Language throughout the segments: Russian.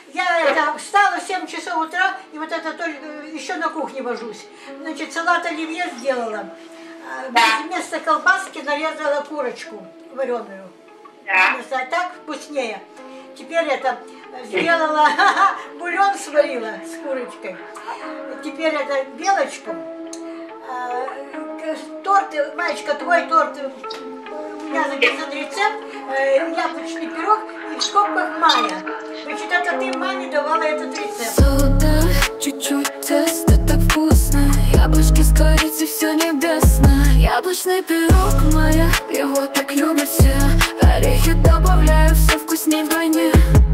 Я встала в 7 часов утра, и вот это только еще на кухне вожусь. Значит, салат оливье сделала. Вместо колбаски нарезала курочку вареную. Да. Так вкуснее. Теперь это сделала, бульон сварила с курочкой. Теперь это белочку. Торт, Маечка, твой торт, у меня записан рецепт, яблочный пирог и в скобках Майя. Значит, это ты маме давала этот рецепт. Сода, чуть-чуть теста, так вкусно. Яблочки с корицей, все небесно. Яблочный пирог Майя, его так любят все. Орехи добавляю, все вкусней вдвойне.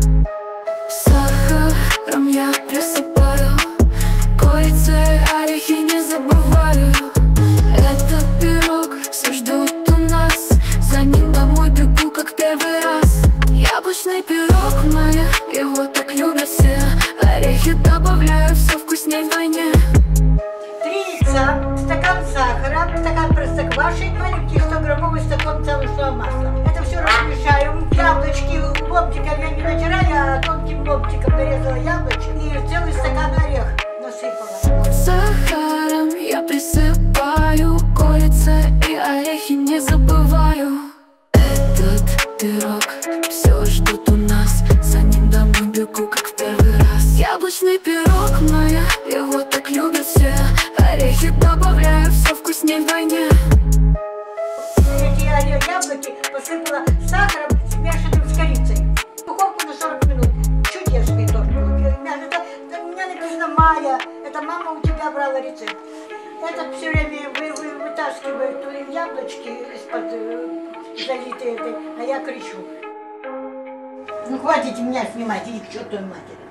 Сахаром я присыпаю, курицей орехи не забываю. Этот пирог все ждут у нас, за ним домой бегу, как первый раз. Яблочный пирог Майя, его так любят все. Орехи добавляю, все вкусней вдвойне. 3 яйца, стакан сахара, стакан простокваши, маленький 100-граммовый стакан сливочного масла. Это все размешаю. Яблочки ломтиком я не натираю, а тонким ломтиком нарезала яблочки и целый стакан орех насыпала. Сахаром я присыпаю, курица и орехи не забываю. Этот пирог все ждут у нас, за ним домой бегу, как в первый раз. Яблочный пирог Майя, его так любят все. Орехи добавляю, все вкусней вдвойне. Эти яблоки посыпала сахаром, смешанным с корицей. В духовку на 40 минут. Чудесный торт. У меня написано Майя. Это мама у тебя брала рецепт. Этот все время вытаскивает яблочки из-под залитой этой, а я кричу. Ну хватит меня снимать, иди к чертовой матери.